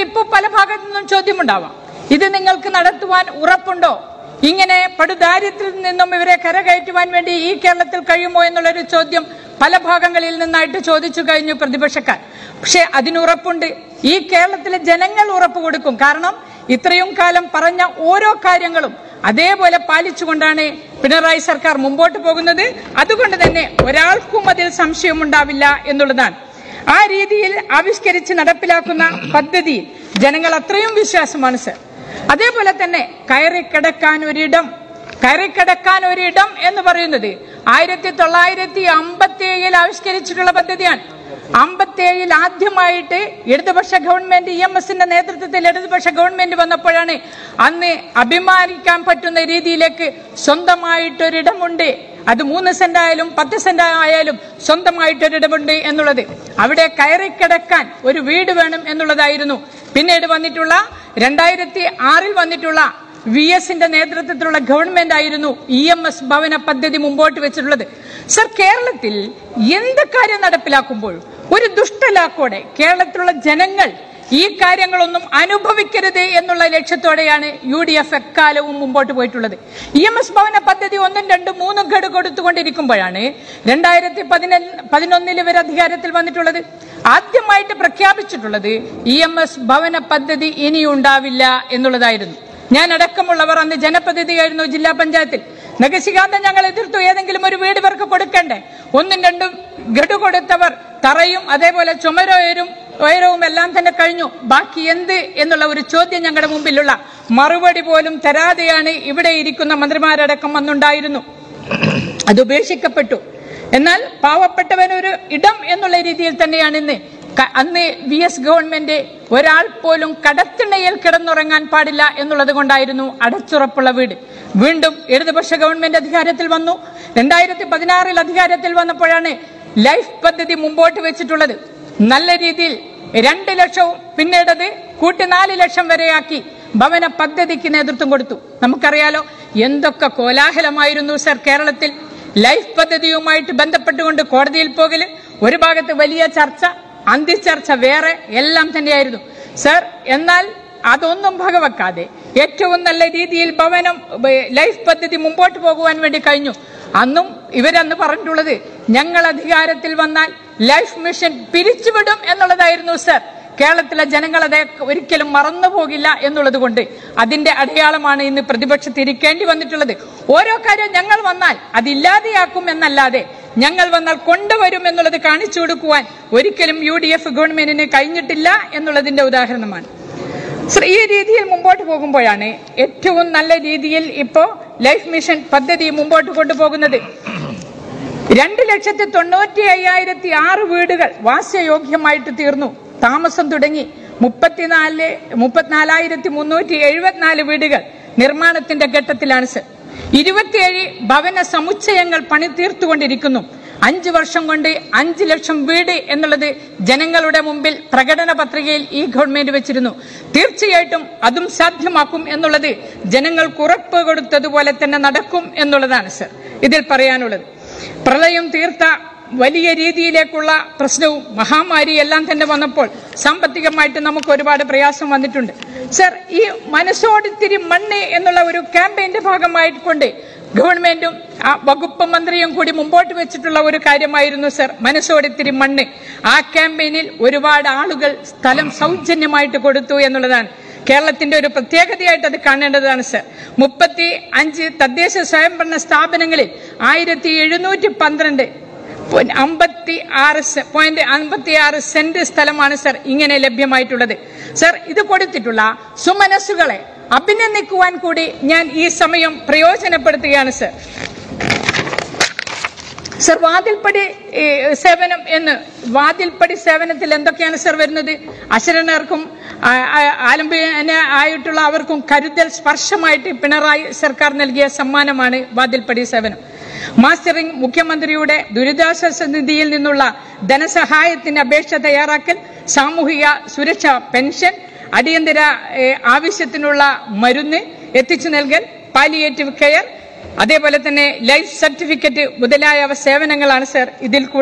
ഇപ്പോൾ പല ഭാഗത്തു നിന്നും ചോദ്യമുണ്ടാവാം, ഇത് നിങ്ങൾക്ക് നടത്തുവാൻ ഉറപ്പുണ്ടോ? ഇങ്ങനെ പടുദാരിദ്ര്യത്തിൽ നിന്നും ഇവരെ കരകയറ്റുവാൻ വേണ്ടി ഈ കേരളത്തിൽ കഴിയുമോ എന്നുള്ളൊരു ചോദ്യം പല ഭാഗങ്ങളിൽ നിന്നായിട്ട് ചോദിച്ചു കഴിഞ്ഞു പ്രതിപക്ഷക്കാർ. പക്ഷെ അതിനുറപ്പുണ്ട്. ഈ കേരളത്തിലെ ജനങ്ങൾ ഉറപ്പ് കൊടുക്കും. കാരണം ഇത്രയും കാലം പറഞ്ഞ ഓരോ കാര്യങ്ങളും അതേപോലെ പാലിച്ചുകൊണ്ടാണ് പിണറായി സർക്കാർ മുമ്പോട്ട് പോകുന്നത്. അതുകൊണ്ട് തന്നെ ഒരാൾക്കും അതിൽ സംശയമുണ്ടാവില്ല എന്നുള്ളതാണ്. ആ രീതിയിൽ ആവിഷ്കരിച്ച് നടപ്പിലാക്കുന്ന പദ്ധതി ജനങ്ങൾ അത്രയും വിശ്വാസമാണ് സർ. അതേപോലെ തന്നെ കയറിക്കിടക്കാൻ ഒരിടം എന്ന് പറയുന്നത് 1957 ആവിഷ്കരിച്ചിട്ടുള്ള പദ്ധതിയാണ്. 57 ആദ്യമായിട്ട് ഇടതുപക്ഷ ഗവൺമെന്റ് EMSന്റെ നേതൃത്വത്തിൽ ഇടതുപക്ഷ ഗവൺമെന്റ് വന്നപ്പോഴാണ് അന്ന് അഭിമാനിക്കാൻ പറ്റുന്ന രീതിയിലേക്ക് സ്വന്തമായിട്ടൊരിടമുണ്ട്, അത് 3 സെന്റ് ആയാലും 10 സെന്റ് ആയാലും സ്വന്തമായിട്ടൊരിടമുണ്ട് എന്നുള്ളത്. അവിടെ കയറിക്കിടക്കാൻ ഒരു വീട് വേണം എന്നുള്ളതായിരുന്നു. പിന്നീട് വന്നിട്ടുള്ള 2006 വന്നിട്ടുള്ള VSന്റെ നേതൃത്വത്തിലുള്ള ഗവൺമെന്റ് ആയിരുന്നു EMS ഭവന പദ്ധതി മുമ്പോട്ട് വെച്ചിട്ടുള്ളത്. സർ, കേരളത്തിൽ എന്ത് കാര്യം നടപ്പിലാക്കുമ്പോൾ ഒരു ദുഷ്ടലാക്കോടെ കേരളത്തിലുള്ള ജനങ്ങൾ ഈ കാര്യങ്ങളൊന്നും അനുഭവിക്കരുത് എന്നുള്ള ലക്ഷ്യത്തോടെയാണ് UDF എക്കാലവും മുമ്പോട്ട് പോയിട്ടുള്ളത്. EMS ഭവന പദ്ധതി 1, 2, 3 ഗഡു കൊടുത്തുകൊണ്ടിരിക്കുമ്പോഴാണ് 2011 ഇവർ അധികാരത്തിൽ വന്നിട്ടുള്ളത്. ആദ്യമായിട്ട് പ്രഖ്യാപിച്ചിട്ടുള്ളത് EMS ഭവന പദ്ധതി ഇനിയുണ്ടാവില്ല എന്നുള്ളതായിരുന്നു. ഞാൻ അടക്കമുള്ളവർ അന്ന് ജനപ്രതിനിധിയായിരുന്നു ജില്ലാ പഞ്ചായത്തിൽ. നഖശികാന്തം ഞങ്ങൾ എതിർത്തു. ഏതെങ്കിലും ഒരു വീട് ഇവർക്ക് കൊടുക്കണ്ടേ? 1, 2 ഗഡു കൊടുത്തവർ തറയും അതേപോലെ ഉയരവും എല്ലാം തന്നെ കഴിഞ്ഞു. ബാക്കി എന്ത് എന്നുള്ള ഒരു ചോദ്യം ഞങ്ങളുടെ മുമ്പിലുള്ള മറുപടി പോലും തരാതെയാണ് ഇവിടെ ഇരിക്കുന്ന മന്ത്രിമാരടക്കം അന്നുണ്ടായിരുന്നു. അത് ഉപേക്ഷിക്കപ്പെട്ടു. എന്നാൽ പാവപ്പെട്ടവനൊരു ഇടം എന്നുള്ള രീതിയിൽ തന്നെയാണ് ഇന്ന്. അന്ന് VS ഗവൺമെന്റ് ഒരാൾ പോലും കടത്തിണയിൽ കിടന്നുറങ്ങാൻ പാടില്ല എന്നുള്ളത് കൊണ്ടായിരുന്നു അടച്ചുറപ്പുള്ള വീട്. വീണ്ടും ഇടതുപക്ഷ ഗവൺമെന്റ് അധികാരത്തിൽ വന്നു. 2016 അധികാരത്തിൽ വന്നപ്പോഴാണ് ലൈഫ് പദ്ധതി മുമ്പോട്ട് വെച്ചിട്ടുള്ളത്. നല്ല രീതിയിൽ 2 ലക്ഷവും പിന്നീടത് കൂട്ടി 4 ലക്ഷം വരെയാക്കി ഭവന പദ്ധതിക്ക് നേതൃത്വം കൊടുത്തു. നമുക്കറിയാലോ എന്തൊക്കെ കോലാഹലമായിരുന്നു സർ കേരളത്തിൽ. ലൈഫ് പദ്ധതിയുമായിട്ട് ബന്ധപ്പെട്ടുകൊണ്ട് കോടതിയിൽ പോകല്, ഒരു ഭാഗത്ത് വലിയ ചർച്ച, അന്തിച്ചർച്ച വേറെ, എല്ലാം തന്നെയായിരുന്നു സർ. എന്നാൽ അതൊന്നും ഭഗവെക്കാതെ ഏറ്റവും നല്ല രീതിയിൽ ലൈഫ് പദ്ധതി മുമ്പോട്ട് പോകുവാൻ വേണ്ടി കഴിഞ്ഞു. അന്നും ഇവരന്ന് പറഞ്ഞിട്ടുള്ളത് ഞങ്ങൾ അധികാരത്തിൽ വന്നാൽ ലൈഫ് മിഷൻ പിരിച്ചുവിടും എന്നുള്ളതായിരുന്നു സർ. കേരളത്തിലെ ജനങ്ങൾ അത് ഒരിക്കലും മറന്നു പോകില്ല എന്നുള്ളത് കൊണ്ട് അതിന്റെ അടയാളമാണ് ഇന്ന് പ്രതിപക്ഷത്തിരിക്കേണ്ടി വന്നിട്ടുള്ളത്. ഓരോ കാര്യം ഞങ്ങൾ വന്നാൽ അതില്ലാതെയാക്കും എന്നല്ലാതെ ഞങ്ങൾ വന്നാൽ കൊണ്ടുവരും എന്നുള്ളത് കാണിച്ചു കൊടുക്കുവാൻ ഒരിക്കലും UDF ഗവൺമെന്റിന് കഴിഞ്ഞിട്ടില്ല എന്നുള്ളതിന്റെ ഉദാഹരണമാണ്. ഈ രീതിയിൽ മുമ്പോട്ട് പോകുമ്പോഴാണ് ഏറ്റവും നല്ല രീതിയിൽ ഇപ്പോ ലൈഫ് മിഷൻ പദ്ധതി മുമ്പോട്ട് കൊണ്ടുപോകുന്നത്. 2,95,006 വീടുകൾ വാസ്യയോഗ്യമായിട്ട് തീർന്നു. താമസം തുടങ്ങി 34,374 വീടുകൾ നിർമ്മാണത്തിന്റെ ഘട്ടത്തിലാണ് സർ. 27 ഭവന സമുച്ചയങ്ങൾ പണി തീർത്തുകൊണ്ടിരിക്കുന്നു. 5 വർഷം കൊണ്ട് 5 ലക്ഷം വീട് എന്നുള്ളത് ജനങ്ങളുടെ മുമ്പിൽ പ്രകടന പത്രികയിൽ ഈ ഗവൺമെന്റ് വെച്ചിരുന്നു. തീർച്ചയായിട്ടും അതും സാധ്യമാക്കും എന്നുള്ളത് ജനങ്ങൾക്ക് ഉറപ്പ് കൊടുത്തതുപോലെ തന്നെ നടക്കും എന്നുള്ളതാണ് സർ ഇതിൽ പറയാനുള്ളത്. പ്രളയം തീർത്ത വലിയ രീതിയിലേക്കുള്ള പ്രശ്നവും മഹാമാരി എല്ലാം തന്നെ വന്നപ്പോൾ സാമ്പത്തികമായിട്ട് നമുക്ക് ഒരുപാട് പ്രയാസം വന്നിട്ടുണ്ട് സർ. ഈ മനസ്സോടിത്തിരി മണ്ണ് എന്നുള്ള ഒരു ക്യാമ്പയിന്റെ ഭാഗമായിക്കൊണ്ട് ഗവൺമെന്റും വകുപ്പ് മന്ത്രിയും കൂടി മുമ്പോട്ട് വെച്ചിട്ടുള്ള ഒരു കാര്യമായിരുന്നു സർ മനസ്സോടിത്തിരി മണ്ണ്. ആ ക്യാമ്പയിനിൽ ഒരുപാട് ആളുകൾ സ്ഥലം സൗജന്യമായിട്ട് കൊടുത്തു എന്നുള്ളതാണ് കേരളത്തിന്റെ ഒരു പ്രത്യേകതയായിട്ട് അത് കാണേണ്ടതാണ് സർ. 35 തദ്ദേശ സ്വയംഭരണ സ്ഥാപനങ്ങളിൽ 1756.56 സെന്റ് സ്ഥലമാണ് സർ ഇങ്ങനെ ലഭ്യമായിട്ടുള്ളത് സർ. ഇത് കൊടുത്തിട്ടുള്ള സുമനസ്സുകളെ അഭിനന്ദിക്കുവാൻ കൂടി ഞാൻ ഈ സമയം പ്രയോജനപ്പെടുത്തുകയാണ് സർ. സർ, വാതിൽപ്പടി സേവനത്തിൽ എന്തൊക്കെയാണ് സർ വരുന്നത്? അശരണർക്കും ആയിട്ടുള്ള അവർക്കും കരുതൽ സ്പർശമായിട്ട് പിണറായി സർക്കാർ നൽകിയ സമ്മാനമാണ് വാതിൽപ്പടി സേവനം. മാസ്റ്ററിംഗ്, മുഖ്യമന്ത്രിയുടെ ദുരിതാശ്വാസ നിധിയിൽ നിന്നുള്ള ധനസഹായത്തിന് അപേക്ഷ തയ്യാറാക്കൽ, സാമൂഹിക സുരക്ഷ പെൻഷൻ, അടിയന്തര ആവശ്യത്തിനുള്ള മരുന്ന് എത്തിച്ചു നൽകൽ, പാലിയേറ്റീവ് കെയർ, അതേപോലെ തന്നെ ലൈഫ് സർട്ടിഫിക്കറ്റ് മുതലായ സേവനങ്ങളാണ് സർ ഇതിൽ കൂടെ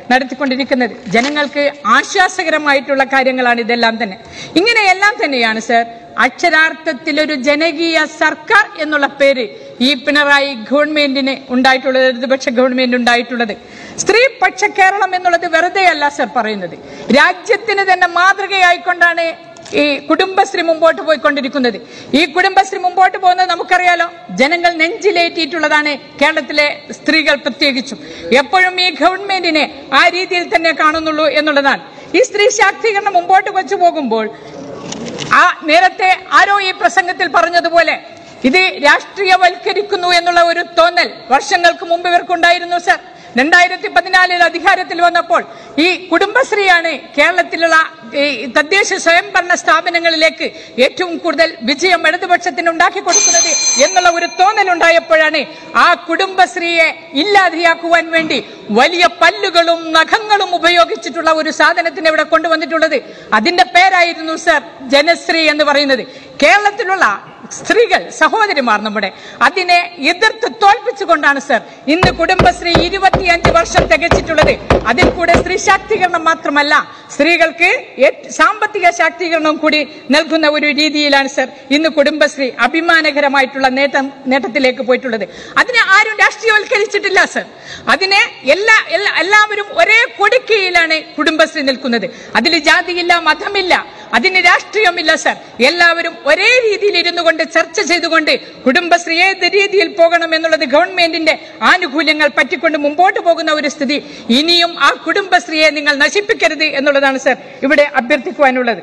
നടത്തിക്കൊണ്ടിരിക്കുന്നത്. ജനങ്ങൾക്ക് ആശ്വാസകരമായിട്ടുള്ള കാര്യങ്ങളാണ് ഇതെല്ലാം തന്നെ. ഇങ്ങനെയെല്ലാം തന്നെയാണ് സർ അക്ഷരാർത്ഥത്തിൽ ഒരു ജനകീയ സർക്കാർ എന്നുള്ള പേര് ഈ പിണറായി ഗവൺമെന്റിന് ഉണ്ടായിട്ടുള്ളത്, ഇടതുപക്ഷ ഗവൺമെന്റ് ഉണ്ടായിട്ടുള്ളത്. സ്ത്രീപക്ഷ കേരളം എന്നുള്ളത് വെറുതെ അല്ല സർ പറയുന്നത്. രാജ്യത്തിന് തന്നെ മാതൃകയായിക്കൊണ്ടാണ് ഈ കുടുംബശ്രീ മുമ്പോട്ട് പോയിക്കൊണ്ടിരിക്കുന്നത്. ഈ കുടുംബശ്രീ മുമ്പോട്ട് പോകുന്നത് നമുക്കറിയാലോ, ജനങ്ങൾ നെഞ്ചിലേറ്റിയിട്ടുള്ളതാണ്. കേരളത്തിലെ സ്ത്രീകൾ പ്രത്യേകിച്ചും എപ്പോഴും ഈ ഗവൺമെന്റിനെ ആ രീതിയിൽ തന്നെ കാണുന്നുള്ളൂ എന്നുള്ളതാണ്. ഈ സ്ത്രീ ശാക്തീകരണം മുമ്പോട്ട് വെച്ചു പോകുമ്പോൾ നേരത്തെ ആരോ ഈ പ്രസംഗത്തിൽ പറഞ്ഞതുപോലെ ഇത് രാഷ്ട്രീയവൽക്കരിക്കുന്നു എന്നുള്ള ഒരു തോന്നൽ വർഷങ്ങൾക്ക് മുമ്പ് ഇവർക്കുണ്ടായിരുന്നു സർ. 2014 അധികാരത്തിൽ വന്നപ്പോൾ ഈ കുടുംബശ്രീയാണ് കേരളത്തിലുള്ള തദ്ദേശ സ്വയംഭരണ സ്ഥാപനങ്ങളിലേക്ക് ഏറ്റവും കൂടുതൽ വിജയം ഇടതുപക്ഷത്തിന് ഉണ്ടാക്കി കൊടുക്കുന്നത് എന്നുള്ള ഒരു തോന്നലുണ്ടായപ്പോഴാണ് ആ കുടുംബശ്രീയെ ഇല്ലാതെയാക്കുവാൻ വേണ്ടി വലിയ പല്ലുകളും നഖങ്ങളും ഉപയോഗിച്ചിട്ടുള്ള ഒരു സാധനത്തിന് ഇവിടെ കൊണ്ടുവന്നിട്ടുള്ളത്. അതിന്റെ പേരായിരുന്നു സർ ജനശ്രീ എന്ന് പറയുന്നത്. കേരളത്തിലുള്ള സ്ത്രീകൾ സഹോദരിമാർ നമ്മുടെ അതിനെ എതിർത്ത് തോൽപ്പിച്ചുകൊണ്ടാണ് സർ ഇന്ന് കുടുംബശ്രീ 25 വർഷം തികച്ചിട്ടുള്ളത്. അതിൽ കൂടെ സ്ത്രീ ശാക്തീകരണം മാത്രമല്ല, സ്ത്രീകൾക്ക് സാമ്പത്തിക ശാക്തീകരണവും കൂടി നൽകുന്ന ഒരു രീതിയിലാണ് സർ ഇന്ന് കുടുംബശ്രീ അഭിമാനകരമായിട്ടുള്ള നേട്ടത്തിലേക്ക് പോയിട്ടുള്ളത്. അതിനെ ആരും രാഷ്ട്രീയവൽക്കരിച്ചിട്ടില്ല സർ. അതിനെ എല്ലാവരും ഒരേ കൊടിക്കീഴിലാണ് കുടുംബശ്രീ നിൽക്കുന്നത്. അതിൽ ജാതിയില്ല, മതമില്ല, അതിന് രാഷ്ട്രീയമില്ല സർ. എല്ലാവരും ഒരേ രീതിയിൽ ഇരുന്നു കൊണ്ട് ചർച്ച ചെയ്തുകൊണ്ട് കുടുംബശ്രീ ഏത് രീതിയിൽ പോകണം എന്നുള്ളത് ഗവൺമെന്റിന്റെ ആനുകൂല്യങ്ങൾ പറ്റിക്കൊണ്ട് മുമ്പോട്ട് പോകുന്ന ഒരു സ്ഥിതി. ഇനിയും ആ കുടുംബശ്രീയെ നിങ്ങൾ നശിപ്പിക്കരുത് എന്നുള്ളതാണ് സർ ഇവിടെ അഭ്യർത്ഥിക്കുവാനുള്ളത്.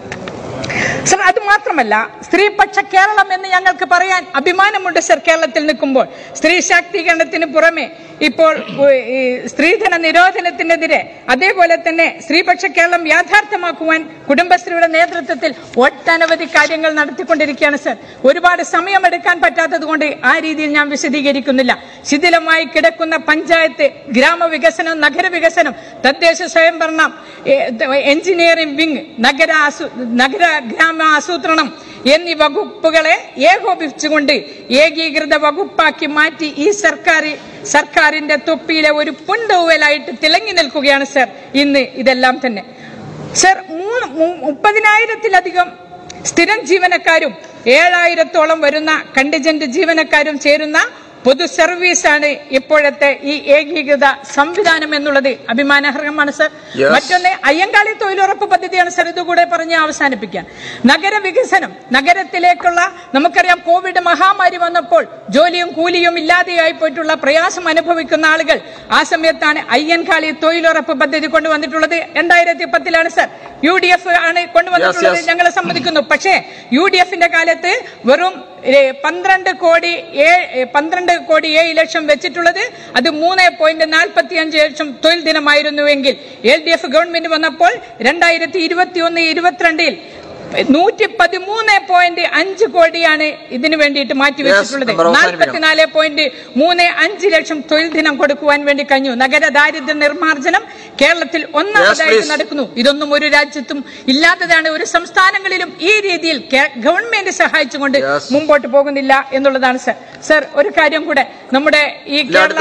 സർ അത് മാത്രമല്ല, സ്ത്രീപക്ഷ കേരളം എന്ന് ഞങ്ങൾക്ക് പറയാൻ അഭിമാനമുണ്ട് സർ. കേരളത്തിൽ നിൽക്കുമ്പോൾ സ്ത്രീ ശാക്തീകരണത്തിന് പുറമെ ഇപ്പോൾ സ്ത്രീധന നിരോധനത്തിനെതിരെ അതേപോലെ തന്നെ സ്ത്രീപക്ഷ കേരളം യാഥാർത്ഥ്യമാക്കുവാൻ കുടുംബശ്രീയുടെ നേതൃത്വത്തിൽ ഒട്ടനവധി കാര്യങ്ങൾ നടത്തിക്കൊണ്ടിരിക്കുകയാണ് സർ. ഒരുപാട് സമയമെടുക്കാൻ പറ്റാത്തത് കൊണ്ട് ആ രീതിയിൽ ഞാൻ വിശദീകരിക്കുന്നില്ല. ശിഥിലമായി കിടക്കുന്ന പഞ്ചായത്ത്, ഗ്രാമവികസനം, നഗരവികസനം, തദ്ദേശ സ്വയംഭരണം, എഞ്ചിനീയറിംഗ് വിങ്, നഗര ഗ്രാമ ആസൂത്രണം എന്നീ വകുപ്പുകളെ ഏകോപിപ്പിച്ചുകൊണ്ട് ഏകീകൃത വകുപ്പാക്കി മാറ്റി ഈ സർക്കാരിന്റെ തൊപ്പിയിലെ ഒരു പുണ്ടൂവലായിട്ട് തിളങ്ങി നിൽക്കുകയാണ് സർ ഇന്ന് ഇതെല്ലാം തന്നെ. സർ 30,000-ത്തിലധികം സ്ഥിരം ജീവനക്കാരും 7,000-ഓളം വരുന്ന കണ്ടിജന്റ് ജീവനക്കാരും ചേരുന്ന പൊതു സർവീസാണ് ഇപ്പോഴത്തെ ഈ ഏകീകൃത സംവിധാനം എന്നുള്ളത് അഭിമാനാർഹമാണ് സർ. മറ്റൊന്ന് അയ്യങ്കാളി തൊഴിലുറപ്പ് പദ്ധതിയാണ് സർ. ഇതുകൂടെ പറഞ്ഞ് അവസാനിപ്പിക്കാൻ. നഗരവികസനം, നഗരത്തിലേക്കുള്ള നമുക്കറിയാം കോവിഡ് മഹാമാരി വന്നപ്പോൾ ജോലിയും കൂലിയും ഇല്ലാതെയായി പോയിട്ടുള്ള പ്രയാസം അനുഭവിക്കുന്ന ആളുകൾ ആ സമയത്താണ് അയ്യൻകാളി തൊഴിലുറപ്പ് പദ്ധതി കൊണ്ടുവന്നിട്ടുള്ളത്. 2010 സർ. UDF ആണ് കൊണ്ടുവന്നിട്ടുള്ളത്, ഞങ്ങളെ സമ്മതിക്കുന്നു. പക്ഷേ UDFന്റെ കാലത്ത് വെറും 12 കോടി 7 ലക്ഷം വെച്ചിട്ടുള്ളത് അത് 3.45 ലക്ഷം തൊഴിൽ ദിനമായിരുന്നുവെങ്കിൽ LDF ഗവൺമെന്റ് വന്നപ്പോൾ 2021-22 113.5 കോടിയാണ് ഇതിനു വേണ്ടിയിട്ട് മാറ്റിവെച്ചിട്ടുള്ളത്. 44.35 ലക്ഷം തൊഴിൽ ദിനം കൊടുക്കുവാൻ വേണ്ടി കഴിഞ്ഞു. നഗര ദാരിദ്ര്യ നിർമ്മാർജ്ജനം കേരളത്തിൽ ഒന്നാമതായിട്ട് നടക്കുന്നു. ഇതൊന്നും ഒരു രാജ്യത്തും ഇല്ലാത്തതാണ്. ഒരു സംസ്ഥാനങ്ങളിലും ഈ രീതിയിൽ ഗവൺമെന്റ് സഹായിച്ചുകൊണ്ട് മുമ്പോട്ട് പോകുന്നില്ല എന്നുള്ളതാണ് സർ. സർ ഒരു കാര്യം കൂടെ, നമ്മുടെ ഈ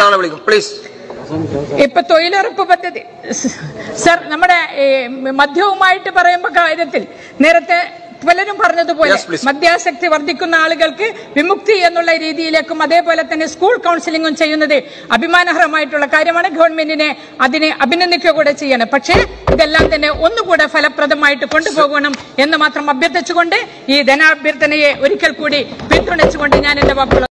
ഇപ്പൊ തൊഴിലുറപ്പ് പദ്ധതി സർ, നമ്മുടെ മദ്യവുമായിട്ട് പറയുമ്പോ കാര്യത്തിൽ നേരത്തെ പലരും പറഞ്ഞതുപോലെ മദ്യാസക്തി വർദ്ധിക്കുന്ന ആളുകൾക്ക് വിമുക്തി എന്നുള്ള രീതിയിലേക്കും അതേപോലെ തന്നെ സ്കൂൾ കൗൺസിലിംഗും ചെയ്യുന്നത് അഭിമാനകരമായിട്ടുള്ള കാര്യമാണ്. ഗവൺമെന്റിനെ അതിനെ അഭിനന്ദിക്കുക കൂടെ ചെയ്യണം. പക്ഷേ ഇതെല്ലാം തന്നെ ഒന്നുകൂടെ ഫലപ്രദമായിട്ട് കൊണ്ടുപോകണം എന്ന് മാത്രം അഭ്യർത്ഥിച്ചുകൊണ്ട് ഈ ധനാഭ്യർത്ഥനയെ ഒരിക്കൽ കൂടി പിന്തുണച്ചുകൊണ്ട് ഞാൻ എന്റെ വാക്കുകൾ